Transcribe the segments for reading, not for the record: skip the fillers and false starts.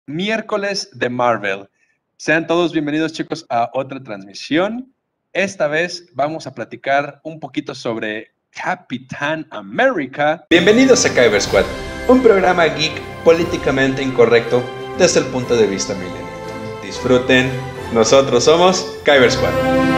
Miércoles de Marvel. Sean todos bienvenidos, chicos, a otra transmisión. Esta vez vamos a platicar un poquito sobre Capitán América. Bienvenidos a Kyber Squad, un programa geek políticamente incorrecto desde el punto de vista millennial. Disfruten, nosotros somos Kyber Squad.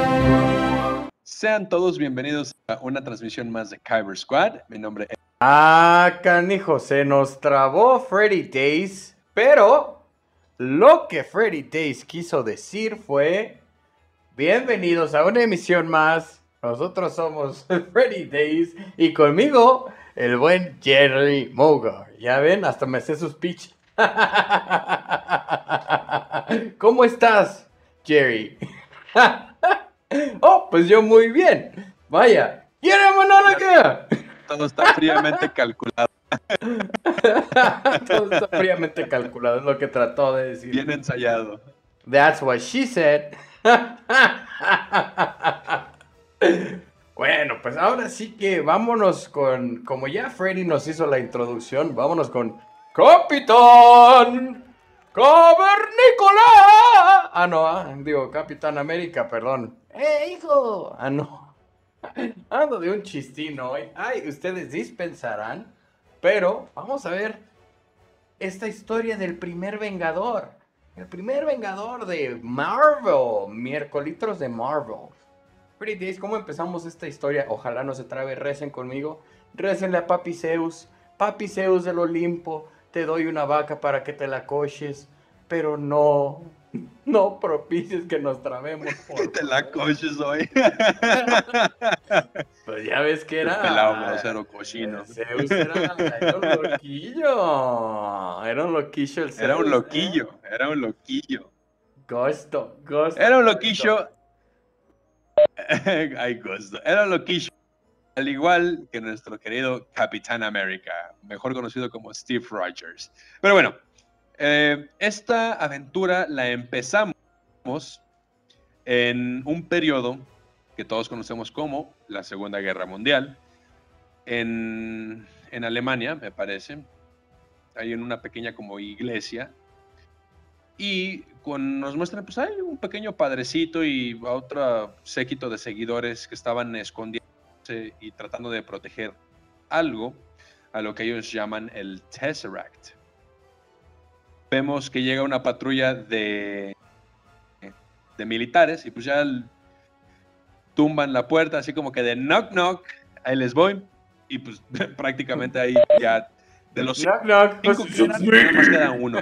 Sean todos bienvenidos a una transmisión más de Kyber Squad. Mi nombre es... Canijo, se nos trabó Freddy Days, pero lo que Freddy Days quiso decir fue: bienvenidos a una emisión más. Nosotros somos Freddy Days y conmigo el buen Jerry Mogar. Ya ven, hasta me sé su speech. ¿Cómo estás, Jerry? Oh, pues yo muy bien. Vaya, ¿quiere monóloga? Todo está fríamente calculado. Todo está fríamente calculado, es lo que trató de decir. Bien ensayado. That's what she said. Bueno, pues ahora sí que vámonos con... Como ya Freddy nos hizo la introducción, vámonos con... ¡Capitán Cavernícola! Digo, Capitán América, perdón. Hijo! No. Ando de un chistín hoy. Ay, ustedes dispensarán. Pero vamos a ver esta historia del primer Vengador. El primer Vengador de Marvel. Miércolitos de Marvel. Pretty Days, ¿cómo empezamos esta historia? Ojalá no se trabe, recen conmigo. Récenle a Papi Zeus. Papi Zeus del Olimpo, te doy una vaca para que te la coches. Pero no propicies que nos trabemos. Que te la coches hoy. Pues ya ves que era... Pelado, grosero, cochino. Zeus era un loquillo. Era un loquillo el Zeus. Era un loquillo, era un loquillo. Gusto. Era un loquillo. Ay, gusto. Era un loquillo. Al igual que nuestro querido Capitán América, mejor conocido como Steve Rogers. Pero bueno, esta aventura la empezamos en un periodo que todos conocemos como la Segunda Guerra Mundial, en Alemania, me parece, ahí en una pequeña como iglesia, y nos muestran, pues hay un pequeño padrecito y a otro séquito de seguidores que estaban escondiéndose y tratando de proteger algo, a lo que ellos llaman el Tesseract. Vemos que llega una patrulla de militares y pues ya tumban la puerta así como que de knock knock, ahí les voy, y pues prácticamente ahí ya de los knock knock, cinco que eran, nada más queda uno.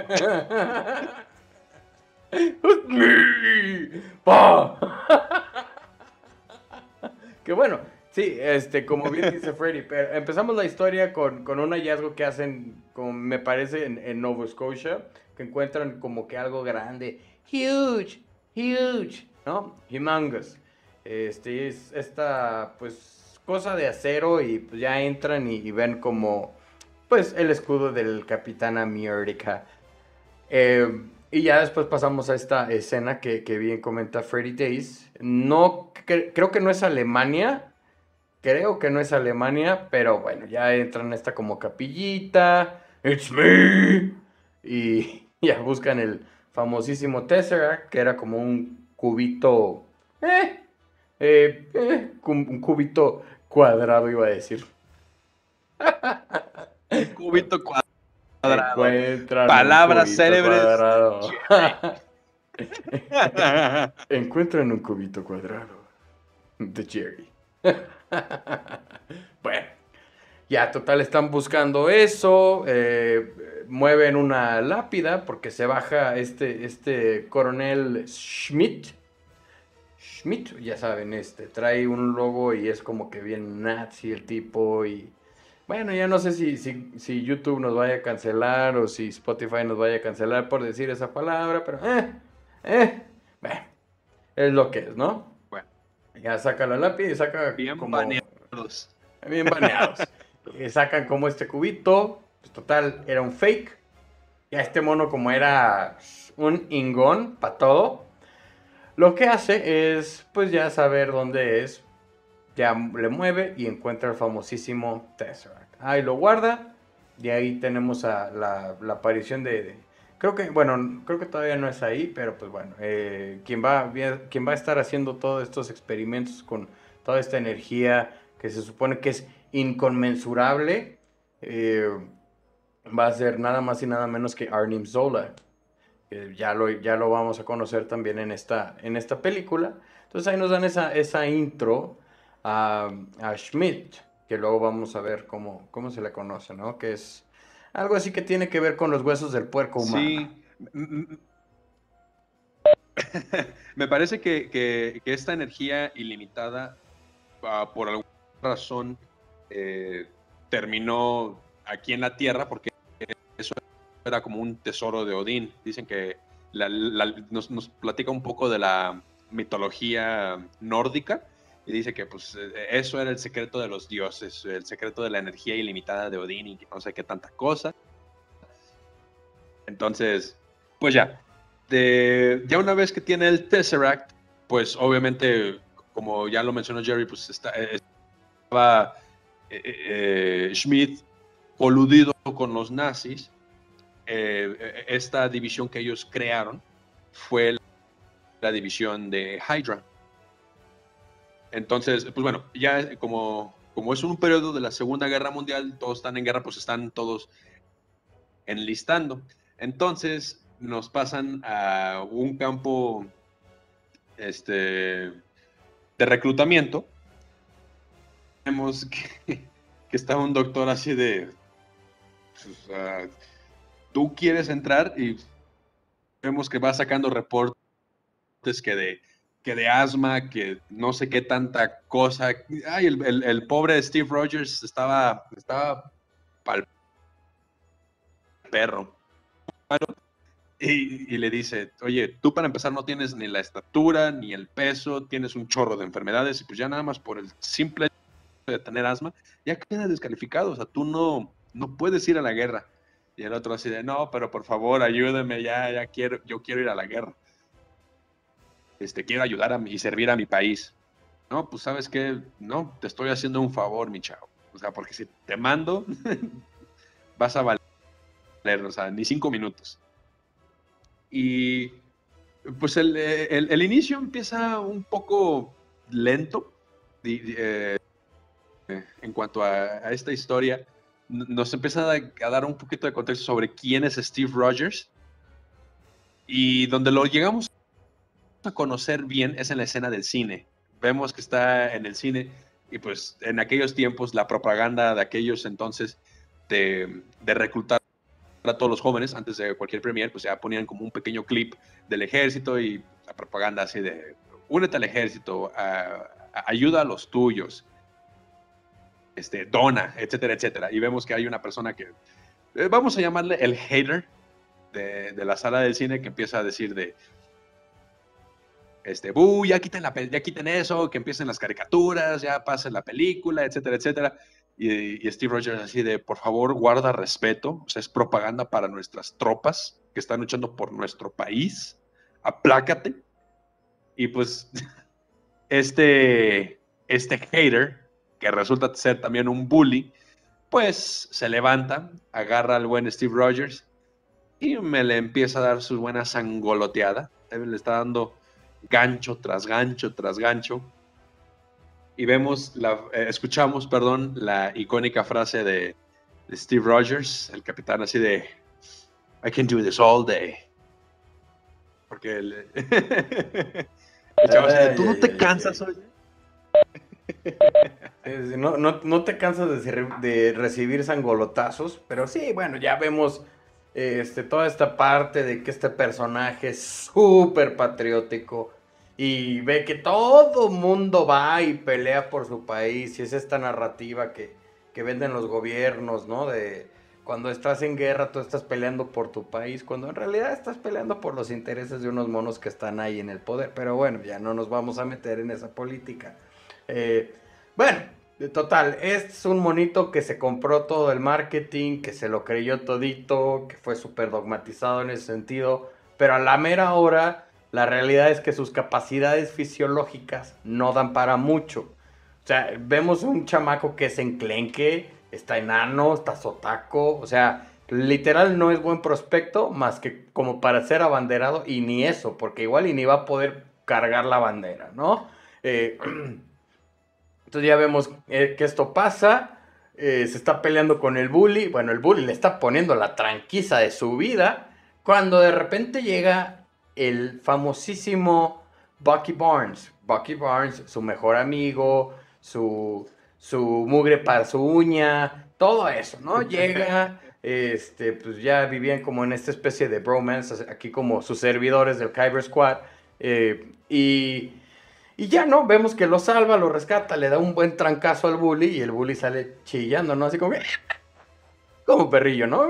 Que bueno, sí, como bien dice Freddy, pero empezamos la historia con un hallazgo que hacen, como me parece, en Nova Scotia, que encuentran como que algo grande, huge, ¿no? Humongous. Es esta, pues, cosa de acero y pues ya entran y ven como, pues, el escudo del Capitán América. Y ya después pasamos a esta escena que bien comenta Freddy Days. Creo que no es Alemania. Pero bueno, ya entran en esta como capillita. It's me. Y ya buscan el famosísimo Tesseract, que era como un cubito. Un cubito cuadrado, iba a decir. Un cubito cuadrado. Palabras célebres. Encuentran un cubito cuadrado de Jerry. Bueno, ya total están buscando eso. Mueven una lápida porque se baja este coronel Schmidt, ya saben, trae un logo y es como que bien nazi el tipo. Y bueno, ya no sé si YouTube nos vaya a cancelar o si Spotify nos vaya a cancelar por decir esa palabra, pero bueno, es lo que es, ¿no? Bueno, ya saca la lápiz y saca bien como... baneados. Bien baneados. Y sacan como este cubito, pues total, era un fake. Ya este mono como era un ingón para todo, lo que hace es, pues ya saber dónde es. Ya le mueve y encuentra el famosísimo Tesseract. Ahí lo guarda. Y ahí tenemos la aparición de creo que todavía no es ahí, pero pues bueno, quien va a estar haciendo todos estos experimentos con toda esta energía que se supone que es inconmensurable, eh, va a ser nada más y nada menos que Arnim Zola. Ya lo vamos a conocer también en esta película. Entonces ahí nos dan esa intro a Schmidt, que luego vamos a ver cómo se le conoce, ¿no? Que es algo así que tiene que ver con los huesos del puerco humano. Sí, me parece que esta energía ilimitada, por alguna razón, eh, terminó aquí en la Tierra, porque eso era como un tesoro de Odín. Dicen que nos platica un poco de la mitología nórdica y dice que pues eso era el secreto de los dioses, el secreto de la energía ilimitada de Odín y no sé qué tanta cosa. Entonces, pues ya una vez que tiene el Tesseract, pues obviamente, como ya lo mencionó Jerry, pues estaba Schmidt coludido con los nazis. Esta división que ellos crearon fue la división de Hydra. Entonces, pues bueno, ya como es un periodo de la Segunda Guerra Mundial, todos están en guerra, pues están todos enlistando. Entonces nos pasan a un campo de reclutamiento. Vemos que está un doctor así de, pues, tú quieres entrar, y vemos que va sacando reportes que de asma, que no sé qué tanta cosa. Ay, el pobre Steve Rogers estaba pa'l perro. Y le dice, oye, tú para empezar no tienes ni la estatura, ni el peso, tienes un chorro de enfermedades, y pues ya nada más por el simple hecho de tener asma, ya quedas descalificado. O sea, tú no puedes ir a la guerra. Y el otro así de, no, pero por favor, ayúdeme, yo quiero ir a la guerra. Quiero ayudar y servir a mi país. No, pues sabes qué, no, te estoy haciendo un favor, mi chavo. O sea, porque si te mando, vas a valer, o sea, ni 5 minutos. Y pues el inicio empieza un poco lento en cuanto a esta historia. Nos empieza a dar un poquito de contexto sobre quién es Steve Rogers, y donde lo llegamos a conocer bien es en la escena del cine. Vemos que está en el cine, y pues en aquellos tiempos la propaganda de aquellos entonces de reclutar a todos los jóvenes antes de cualquier premier, pues ya ponían como un pequeño clip del ejército, y la propaganda así de únete al ejército, ayuda a los tuyos, dona, etcétera, etcétera. Y vemos que hay una persona que vamos a llamarle el hater de la sala del cine, que empieza a decir ya quiten eso, que empiecen las caricaturas, ya pasen la película, etcétera, etcétera. Y Steve Rogers así de, por favor, guarda respeto, o sea, es propaganda para nuestras tropas que están luchando por nuestro país, aplácate. Y pues este hater, que resulta ser también un bully, pues se levanta, agarra al buen Steve Rogers y me le empieza a dar su buena sangoloteada. Le está dando gancho tras gancho tras gancho. Y escuchamos, la icónica frase de Steve Rogers, el capitán, así de I can do this all day. Porque el chavo así de, ¿tú no te cansas, oye? No te cansas de recibir sangolotazos, pero sí, bueno, ya vemos toda esta parte de que este personaje es súper patriótico y ve que todo mundo va y pelea por su país, y es esta narrativa que venden los gobiernos, ¿no? De cuando estás en guerra tú estás peleando por tu país, cuando en realidad estás peleando por los intereses de unos monos que están ahí en el poder. Pero bueno, ya no nos vamos a meter en esa política. Bueno, total, es un monito que se compró todo el marketing, que se lo creyó todito, que fue súper dogmatizado en ese sentido, pero a la mera hora la realidad es que sus capacidades fisiológicas no dan para mucho. O sea, vemos un chamaco que es enclenque, está enano, está sotaco, o sea, literal no es buen prospecto más que como para ser abanderado y ni eso, porque igual y ni va a poder cargar la bandera, ¿no? Eh, entonces ya vemos que esto pasa, se está peleando con el bully, bueno, el bully le está poniendo la tranquiza de su vida, cuando de repente llega el famosísimo Bucky Barnes. Bucky Barnes, su mejor amigo, su mugre para su uña, todo eso, ¿no? Llega, pues ya vivían como en esta especie de bromance, aquí como sus servidores del Kyber Squad, y ya, ¿no? Vemos que lo salva, lo rescata, le da un buen trancazo al bully y el bully sale chillando, ¿no? Así como, como perrillo, ¿no?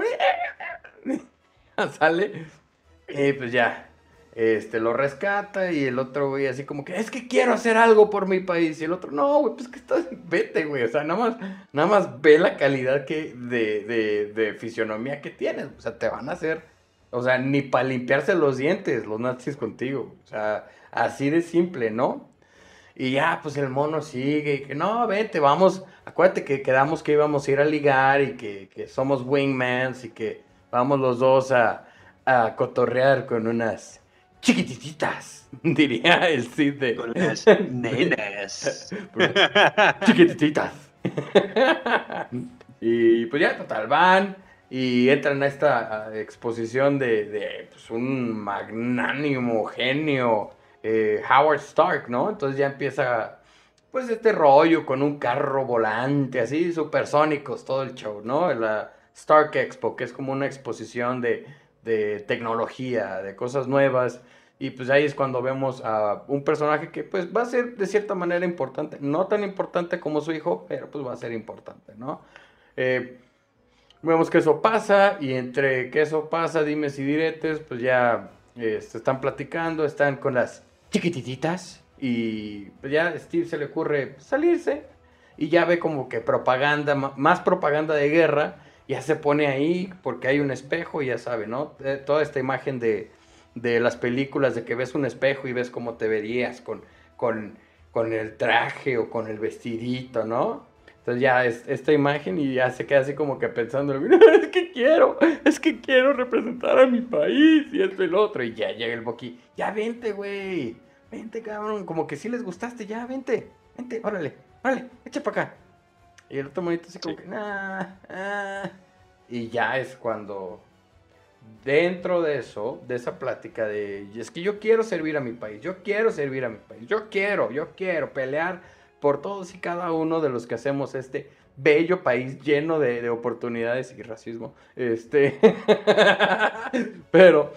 Sale, y pues ya, lo rescata y el otro güey así como que, es que quiero hacer algo por mi país. Y el otro, no, güey, pues que estás, vete, güey. O sea, nada más ve la calidad de fisionomía que tienes. O sea, te van a hacer, o sea, ni para limpiarse los dientes los nazis contigo. O sea, así de simple, ¿no? Y ya, pues el mono sigue y que no, vete, vamos, acuérdate que quedamos que íbamos a ir a ligar y que somos wingmans y que vamos los dos a cotorrear con unas chiquititas, diría el Cid de... Con las nenas. Chiquititas. Y pues ya, total, van y entran a esta exposición de pues, un magnánimo genio, Howard Stark, ¿no? Entonces ya empieza, pues, este rollo con un carro volante, así, supersónicos, todo el show, ¿no? La Stark Expo, que es como una exposición de tecnología, de cosas nuevas. Y pues ahí es cuando vemos a un personaje que pues va a ser de cierta manera importante, no tan importante como su hijo, pero pues va a ser importante, ¿no? Eh, Vemos que eso pasa y entre que eso pasa, dimes y diretes, pues ya están platicando, están con las chiquititas y pues ya a Steve se le ocurre salirse y ya ve como que propaganda, más propaganda de guerra, ya se pone ahí porque hay un espejo y ya sabe, ¿no? Toda esta imagen de las películas de que ves un espejo y ves cómo te verías con, con el traje o con el vestidito, ¿no? Entonces ya es esta imagen y ya se queda así como que pensando, es que quiero representar a mi país y esto y lo otro. Y ya llega el Bucky, ya vente, güey, vente, cabrón, como que sí les gustaste, ya vente, vente, órale, órale, echa para acá. Y el otro monito así como que, nah, y ya es cuando dentro de eso, de esa plática de, es que yo quiero servir a mi país, yo quiero servir a mi país, yo quiero pelear por todos y cada uno de los que hacemos este bello país lleno de oportunidades y racismo. Pero,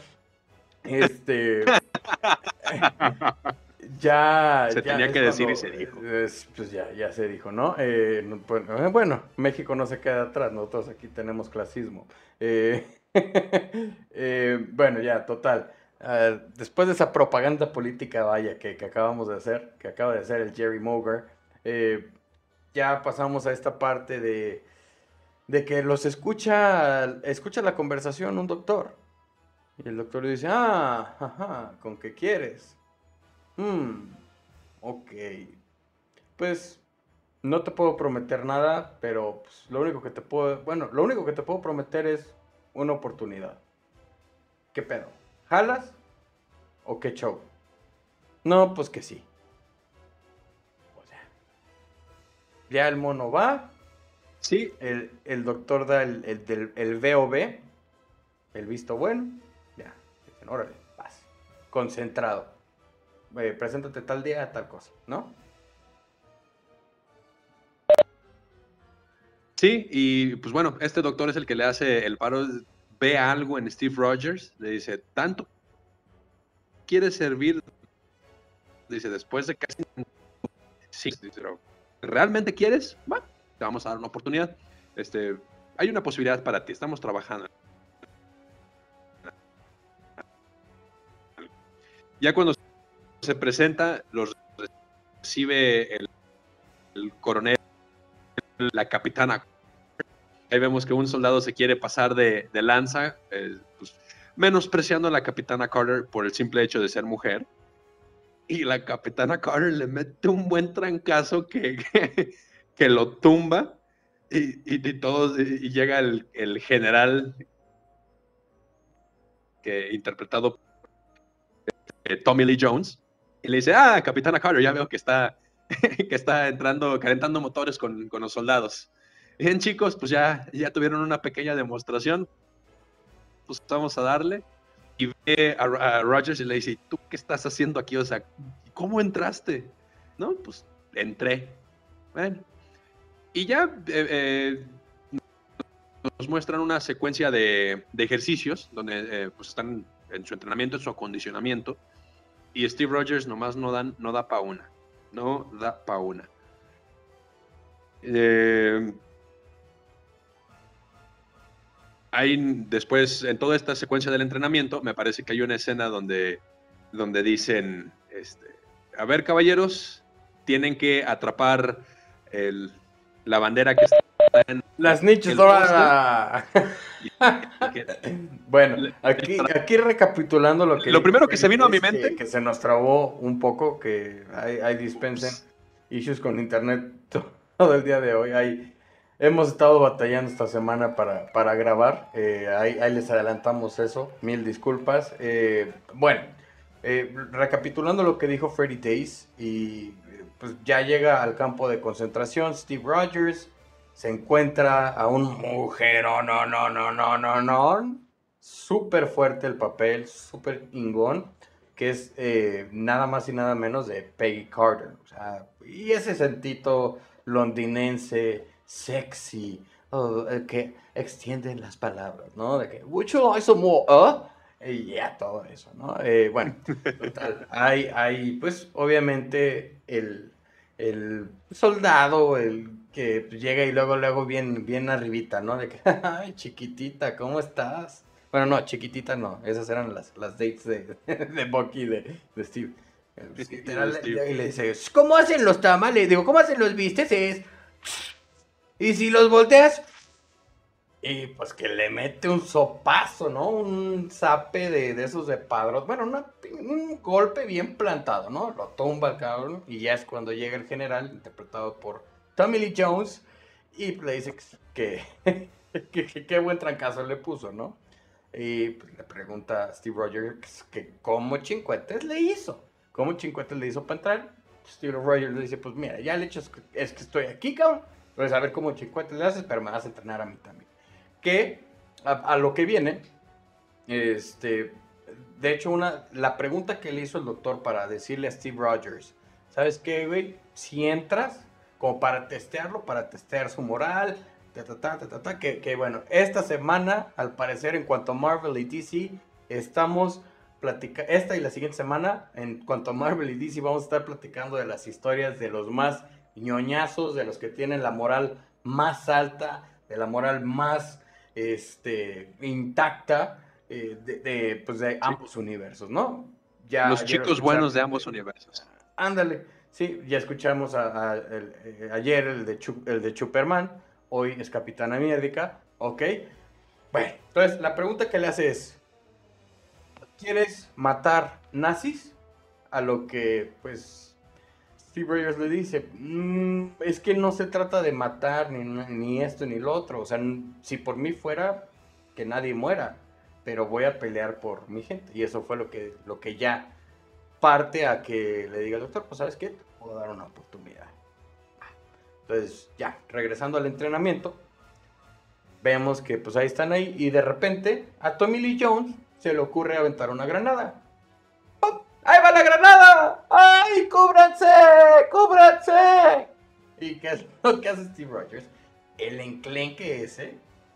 ya... Se ya tenía es que decir cuando, y se dijo. pues ya se dijo, ¿no? Bueno, México no se queda atrás, nosotros aquí tenemos clasismo. Eh, bueno, ya, total. Después de esa propaganda política, vaya, que acabamos de hacer, que acaba de hacer el Jerry Moger, ya pasamos a esta parte de que los escucha la conversación un doctor. Y el doctor le dice, ajá, ¿con qué quieres? Ok. Pues no te puedo prometer nada, pero pues, lo único que te puedo prometer es una oportunidad. ¿Qué pedo? ¿Jalas o qué show? No, pues que sí. O sea, ya el mono va, Sí, el doctor da el VOB, el visto bueno, ya, dicen, órale, vas, concentrado. Preséntate tal día, tal cosa, ¿no? sí, y pues bueno, este doctor es el que le hace el paro, ve algo en Steve Rogers, le dice, ¿tanto quieres servir? Dice, después de casi... Sí, pero ¿realmente quieres? Bueno, te vamos a dar una oportunidad. Hay una posibilidad para ti, estamos trabajando. Ya cuando se presenta, los recibe el coronel, la capitana. Ahí vemos que un soldado se quiere pasar de lanza, pues, menospreciando a la capitana Carter por el simple hecho de ser mujer. Y la capitana Carter le mete un buen trancazo que lo tumba. y todos, y llega el general interpretado por Tommy Lee Jones, y le dice, Capitana Carter, ya veo que está, que está entrando, calentando motores con los soldados. Bien, chicos, pues ya tuvieron una pequeña demostración, pues vamos a darle. Y ve a Rogers y le dice, ¿tú qué estás haciendo aquí? O sea, ¿cómo entraste? No, pues entré. Bueno, y ya nos muestran una secuencia de ejercicios donde pues están en su entrenamiento, en su acondicionamiento, y Steve Rogers nomás no da pa' una. No da pa' una. Hay después, en toda esta secuencia del entrenamiento, me parece que hay una escena donde dicen, a ver, caballeros, tienen que atrapar la bandera que está en Las nichas ahora. Bueno, aquí recapitulando lo que... Lo primero que se vino a mi mente... Que se nos trabó un poco, que hay dispensen issues con internet todo el día de hoy. Hemos estado batallando esta semana para grabar. Ahí les adelantamos eso. Mil disculpas. Bueno, recapitulando lo que dijo Freddy Days, y pues ya llega al campo de concentración Steve Rogers. Se encuentra a un mujerón, no. Súper fuerte el papel, súper ingón, que es nada más y nada menos de Peggy Carter. O sea, y ese sentito londinense, sexy, que extienden las palabras, ¿no? De que, would you like some more, Y ya, todo eso, ¿no? Bueno, total. Hay, pues, obviamente, el soldado, el que llega y luego bien arribita, ¿no? De que, ay, chiquitita, ¿cómo estás? Bueno, no, chiquitita no, esas eran las dates de Bucky, de Steve. Y le dice, ¿cómo hacen los tamales? Digo, ¿cómo hacen los bisteces? Y si los volteas, y pues que le mete un sopazo, ¿no? Un zape de esos de padrón. Bueno, un golpe bien plantado, ¿no? Lo tumba el cabrón. Y ya es cuando llega el general, interpretado por Tommy Lee Jones, y le dice que qué buen trancazo le puso, ¿no? Y pues, le pregunta a Steve Rogers que cómo chincuetes le hizo. ¿Cómo chincuetes le hizo para entrar? Steve Rogers le dice, pues mira, ya el hecho es que estoy aquí, cabrón. Pues a ver cómo chincuetes le haces, pero me vas a entrenar a mí también. Que a lo que viene, de hecho, la pregunta que le hizo el doctor para decirle a Steve Rogers, ¿sabes qué, güey? Si entras, como para testearlo, para testear su moral, que bueno, esta semana, al parecer, en cuanto a Marvel y DC, estamos platicando, esta y la siguiente semana, en cuanto a Marvel y DC, vamos a estar platicando de las historias de los más ñoñazos, de los que tienen la moral más alta, de la moral más intacta, pues de ambos universos, ¿no? Los chicos buenos de ambos universos. Ándale, sí, ya escuchamos ayer el de Superman, hoy es Capitán América, ¿ok? Bueno, entonces la pregunta que le hace es, ¿quieres matar nazis? A lo que, pues, Steve Rogers le dice, es que no se trata de matar ni esto ni lo otro. O sea, si por mí fuera, que nadie muera, pero voy a pelear por mi gente. Y eso fue lo que ya parte a que le diga al doctor, pues ¿sabes qué? Te puedo dar una oportunidad. Entonces, ya, regresando al entrenamiento, vemos que pues ahí están ahí, y de repente a Tommy Lee Jones se le ocurre aventar una granada. ¡Ahí va la granada! ¡Ay, cúbranse! ¡Cúbranse! ¿Y qué es lo que hace Steve Rogers? El enclenque ese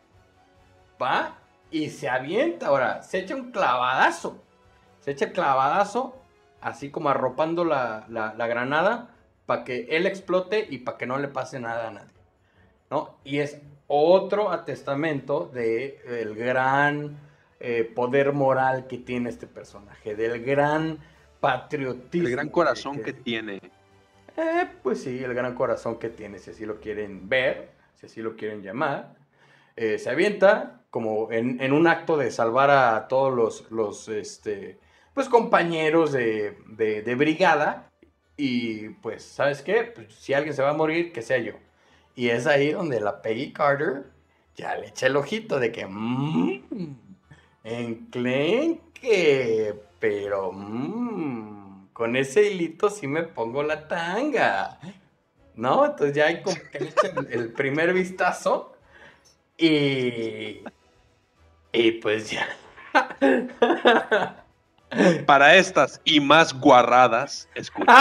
va y se avienta. Ahora, se echa un clavadazo. Se echa el clavadazo, así como arropando la granada, para que él explote y para que no le pase nada a nadie, ¿no? Y es otro atestamento del gran poder moral que tiene este personaje, del gran patriotismo. El gran corazón que tiene. Pues sí, el gran corazón que tiene, si así lo quieren ver, si así lo quieren llamar. Se avienta como en un acto de salvar a todos los pues compañeros de brigada. Y pues, ¿sabes qué? Pues, si alguien se va a morir, que sea yo. Y es ahí donde la Peggy Carter ya le echa el ojito de que, enclenque, pero con ese hilito sí me pongo la tanga, ¿no? Entonces ya hay como que le echa el primer vistazo y pues ya. Para estas y más guarradas, escucha.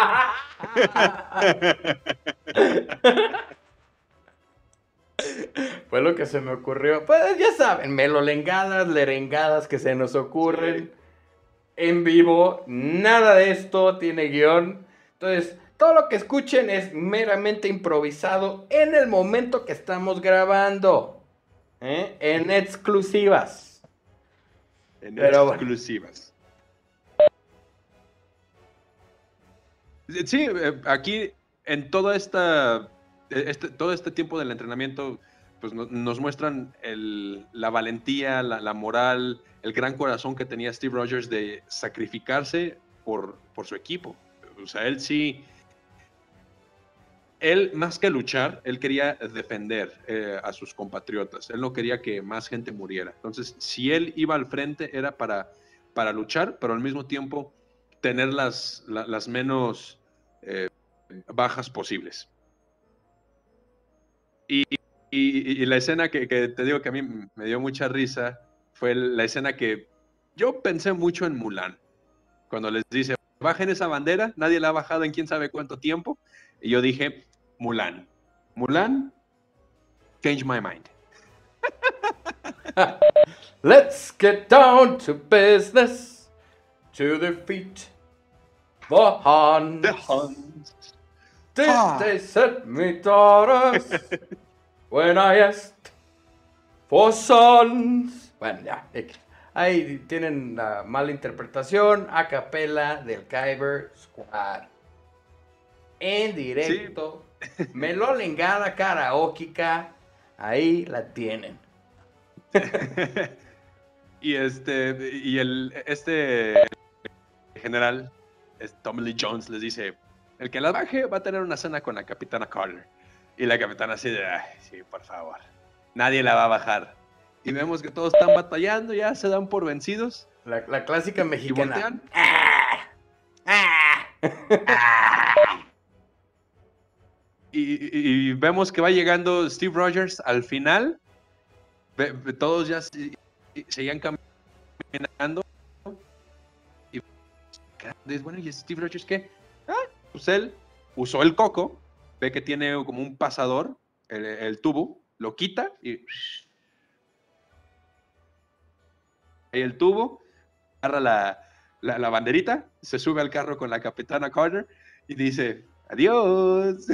Fue lo que se me ocurrió. Pues ya saben, melolengadas, lerengadas que se nos ocurren en vivo. Nada de esto tiene guión. Entonces, todo lo que escuchen es meramente improvisado en el momento que estamos grabando. En exclusivas. En Pero bueno. exclusivas. Sí, aquí en toda todo este tiempo del entrenamiento, pues nos muestran la valentía, la moral, el gran corazón que tenía Steve Rogers de sacrificarse por su equipo. O sea, él más que luchar, él quería defender a sus compatriotas. Él no quería que más gente muriera. Entonces, si él iba al frente era para luchar, pero al mismo tiempo tener las menos bajas posibles. Y la escena que te digo que a mí me dio mucha risa fue la escena que yo pensé mucho en Mulan. Cuando les dice, bajen esa bandera, nadie la ha bajado en quién sabe cuánto tiempo. Y yo dije, Mulan. Mulan, change my mind. Let's get down to business, to defeat the Huns. The Huns. Did they set me daughters when I asked for sons? Bueno, ya. Ahí tienen la mala interpretación a capela del Kyber Squad. En directo. Sí. Melolengada karaókica. Ahí la tienen. Y el general, Tommy Lee Jones, les dice, el que la baje va a tener una cena con la capitana Carter. Y la capitana así de, ay, sí, por favor, nadie la va a bajar. Y vemos que todos están batallando, ya se dan por vencidos. La clásica mexicana. Y vemos que va llegando Steve Rogers al final. Todos ya seguían caminando. Y bueno, ¿y Steve Rogers qué? Pues él usó el coco, ve que tiene como un pasador, el tubo, lo quita y el tubo, agarra la banderita, se sube al carro con la capitana Carter y dice, adiós.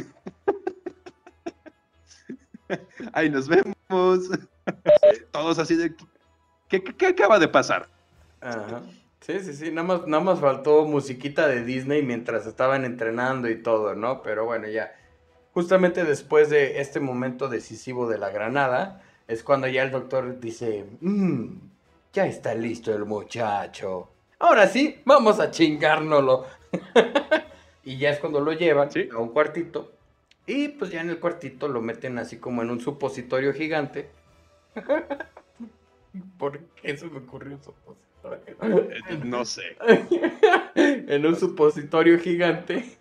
Ahí nos vemos. Todos así de, ¿qué acaba de pasar? Ajá. Sí, nada más faltó musiquita de Disney mientras estaban entrenando y todo, ¿no? Pero bueno, ya, justamente después de este momento decisivo de la granada, es cuando ya el doctor dice, ya está listo el muchacho. Ahora sí, vamos a chingárnoslo. Y ya es cuando lo llevan a un cuartito. Y pues ya en el cuartito lo meten así como en un supositorio gigante. ¿Por qué se me ocurrió un supositorio? No sé. En un supositorio gigante.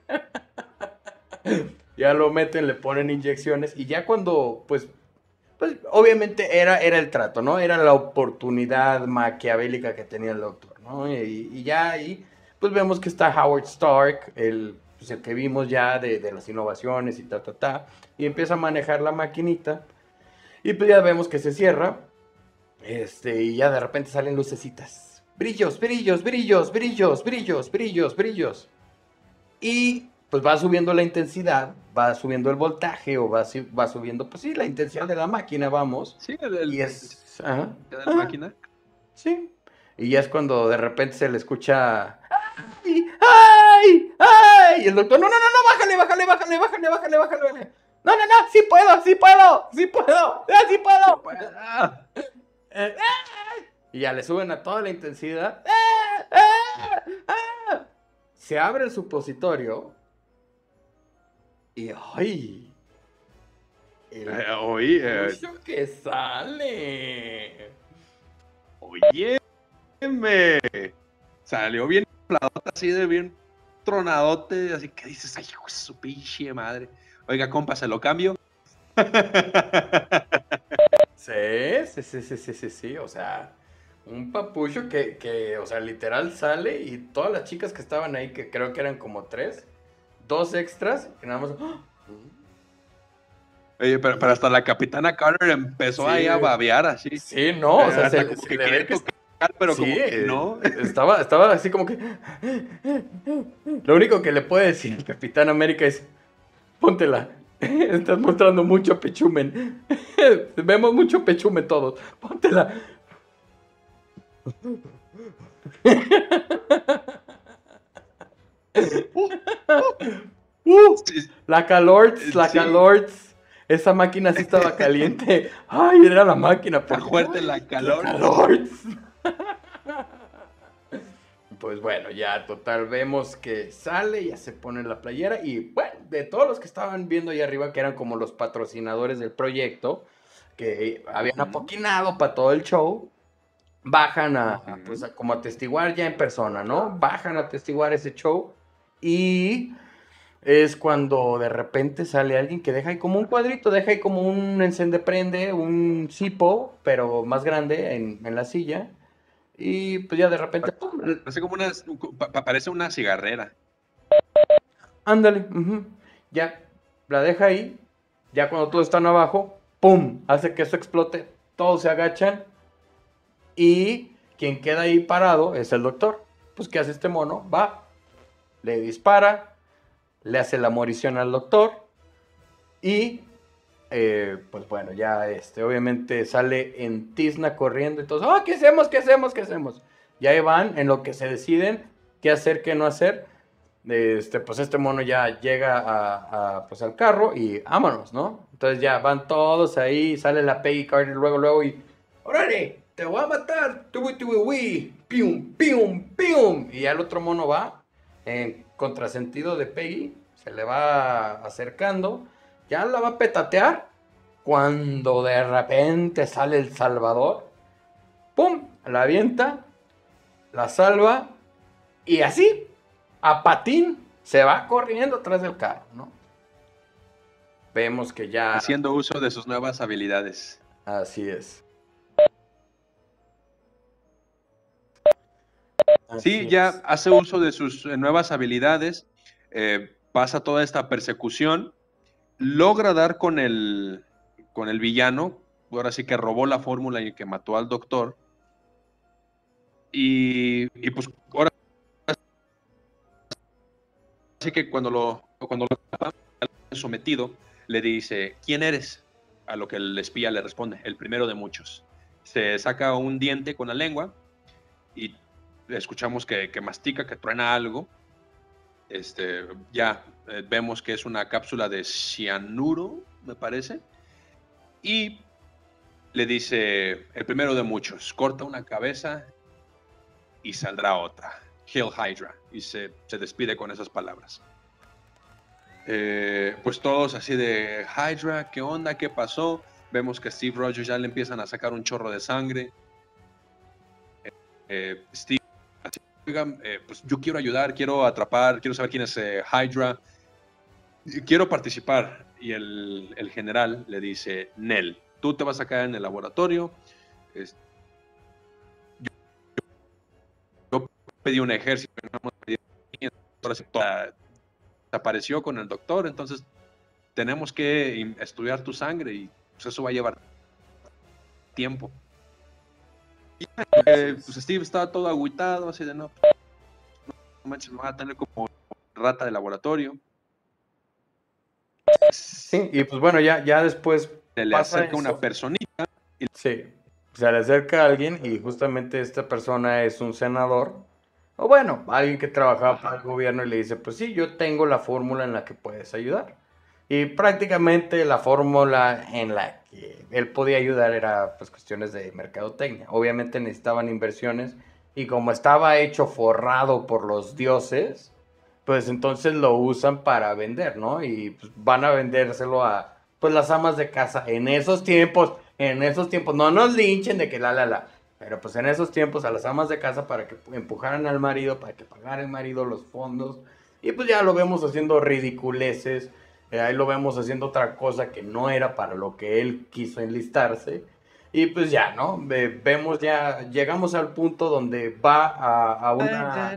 Ya lo meten, le ponen inyecciones. Y ya cuando, pues obviamente era el trato, ¿no? Era la oportunidad maquiavélica que tenía el doctor, ¿no? Y ya ahí, pues vemos que está Howard Stark, el que vimos ya de las innovaciones y y empieza a manejar la maquinita. Y pues ya vemos que se cierra. Y ya de repente salen lucecitas. Brillos. Y pues va subiendo la intensidad, va subiendo el voltaje o va subiendo, pues sí, la intensidad de la máquina, vamos. Sí, ajá, de la máquina. Sí. Y ya es cuando de repente se le escucha, ¡ay! Y el doctor, no, bájale. No, sí puedo. Y ya le suben a toda la intensidad. Se abre el supositorio. Y ¡ay! El Oye, mucho que sale. óyeme. Salió bien infladota, así de bien tronadote, así que dices, ay, hijo de su pinche madre. Oiga, compa, se lo cambio. Sí, sí, sí, sí, sí, sí, sí, o sea, un papucho que, o sea, literal sale y todas las chicas que estaban ahí, que creo que eran como tres, dos extras, que nada más... ¡ah! Oye, pero hasta la capitana Carter empezó ahí a Sí, babear así. sí, no, o sea, Hasta se, como se que le ve quería que... tocar, pero Sí, como que no. estaba así como que... Lo único que le puede decir el Capitán América es, póntela, estás mostrando mucho pechumen, vemos mucho pechumen todos, póntela. Sí, La Calorts, la sí, Calorts. Esa máquina sí estaba caliente. Ay, era la máquina, está porque. fuerte la La calor. Calorts. Pues bueno, ya total, vemos que sale, ya se pone la playera. Y bueno, de todos los que estaban viendo ahí arriba, que eran como los patrocinadores del proyecto, que habían Ujú, apoquinado para todo el show, bajan pues ujú. como a testiguar ya en persona, ¿no? Bajan a testiguar ese show. Y es cuando de repente sale alguien que deja ahí como un cuadrito, deja ahí como un encende-prende, un cipo, pero más grande en la silla. Y pues ya de repente, ¡pum! Parece como una, parece una cigarrera. Ándale, ujú, ya la deja ahí. Ya cuando todos están abajo, ¡pum! Hace que eso explote. Todos se agachan y quien queda ahí parado es el doctor. Pues, ¿qué hace este mono? Va, le dispara, le hace la morición al doctor y pues bueno, ya obviamente sale en tizna corriendo y todos, ¡ah, qué hacemos, qué hacemos, qué hacemos! Y ahí van en lo que se deciden qué hacer, qué no hacer. Pues este mono ya llega pues al carro y vámonos, ¿no? Entonces ya van todos ahí, sale la Peggy Carter luego, luego y ¡órale! ¡Te voy a matar! ¡Tubi, tubi, wi! ¡Pium, pium, pium! Y ya el otro mono va en contrasentido de Peggy, se le va acercando, ya la va a petatear cuando de repente sale el Salvador, ¡pum! La avienta, la salva y así, a patín, se va corriendo atrás del carro, ¿no? Vemos que ya... Haciendo uso de sus nuevas habilidades. Así es. Sí, Así ya es. hace uso de sus nuevas habilidades, pasa toda esta persecución, logra dar con el villano, ahora sí que robó la fórmula y que mató al doctor, y pues ahora sí que cuando lo atrapa, sometido, le dice, ¿quién eres? A lo que el espía le responde, el primero de muchos. Se saca un diente con la lengua y escuchamos que mastica, que truena algo. Ya vemos que es una cápsula de cianuro, me parece, y le dice, el primero de muchos, corta una cabeza y saldrá otra. Hail Hydra. Y se despide con esas palabras. Pues todos así de Hydra, ¿qué onda? ¿Qué pasó? Vemos que a Steve Rogers ya le empiezan a sacar un chorro de sangre. Steve, oigan, pues yo quiero ayudar, quiero atrapar, quiero saber quién es Hydra, quiero participar. Y el general le dice, Nel, tú te vas a quedar en el laboratorio. Yo pedí un ejército, no pedí, desapareció con el doctor, entonces tenemos que estudiar tu sangre y pues eso va a llevar tiempo. Y, pues Steve estaba todo agüitado, así de no manches, me va a tener como rata de laboratorio. Sí, y pues bueno, ya después Se le pasa acerca una eso. personita. Sí, se le acerca a alguien y justamente esta persona es un senador, o bueno, alguien que trabajaba para el gobierno y le dice, pues sí, yo tengo la fórmula en la que puedes ayudar. Y prácticamente la fórmula en la que él podía ayudar era pues cuestiones de mercadotecnia. Obviamente necesitaban inversiones y como estaba hecho forrado por los dioses, pues entonces lo usan para vender, ¿no? Y pues, van a vendérselo a pues las amas de casa en esos tiempos, no nos linchen de que pero pues en esos tiempos a las amas de casa para que empujaran al marido, para que pagara el marido los fondos, y pues ya lo vemos haciendo ridiculeces, ahí lo vemos haciendo otra cosa que no era para lo que él quiso enlistarse, y pues ya, ¿no? Vemos ya, llegamos al punto donde va a una...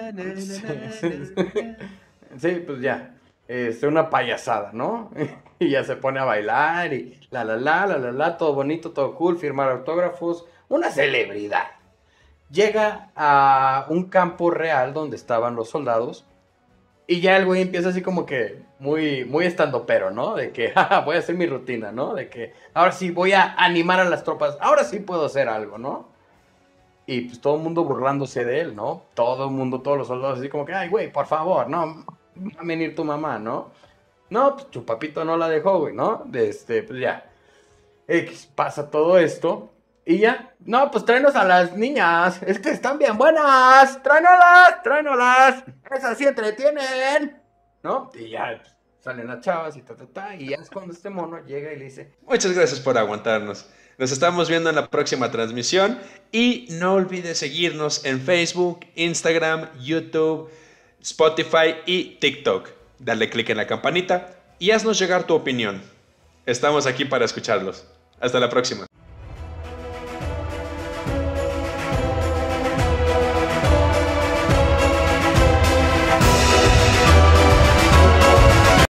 Sí, pues ya, una payasada, ¿no? Y ya se pone a bailar y todo bonito, todo cool, firmar autógrafos, una celebridad. Llega a un campo real donde estaban los soldados y ya el güey empieza así como que muy, muy estandopero, ¿no? De que voy a hacer mi rutina, ¿no? De que ahora sí voy a animar a las tropas, ahora sí puedo hacer algo, ¿no? Y pues todo el mundo burlándose de él, ¿no? Todo el mundo, todos los soldados así como que, ay, güey, por favor, no, va a venir tu mamá, ¿no? No, pues tu papito no la dejó, güey, ¿no? Pues ya. Pasa todo esto. Y ya, no, pues tráenos a las niñas. Es que están bien buenas. Tráenolas. Esas sí entretienen. ¿No? Y ya salen las chavas y y ya es cuando este mono llega y le dice: muchas gracias por aguantarnos. Nos estamos viendo en la próxima transmisión. Y no olvides seguirnos en Facebook, Instagram, YouTube, Spotify y TikTok. Dale click en la campanita y haznos llegar tu opinión. Estamos aquí para escucharlos. Hasta la próxima.